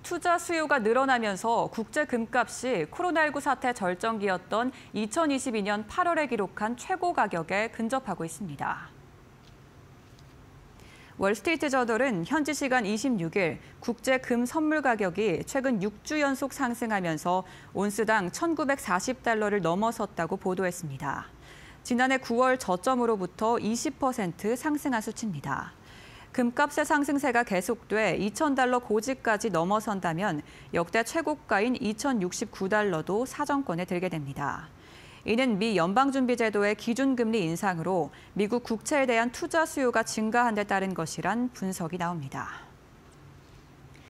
투자 수요가 늘어나면서 국제 금값이 코로나19 사태 절정기였던 2022년 8월에 기록한 최고 가격에 근접하고 있습니다. 월스트리트저널은 현지 시간 26일 국제 금 선물 가격이 최근 6주 연속 상승하면서 온스당 1,940달러를 넘어섰다고 보도했습니다. 지난해 9월 저점으로부터 20% 상승한 수치입니다. 금값의 상승세가 계속돼 2,000달러 고지까지 넘어선다면 역대 최고가인 2,069달러도 사정권에 들게 됩니다. 이는 미 연방준비제도의 기준금리 인상으로 미국 국채에 대한 투자 수요가 증가한 데 따른 것이란 분석이 나옵니다.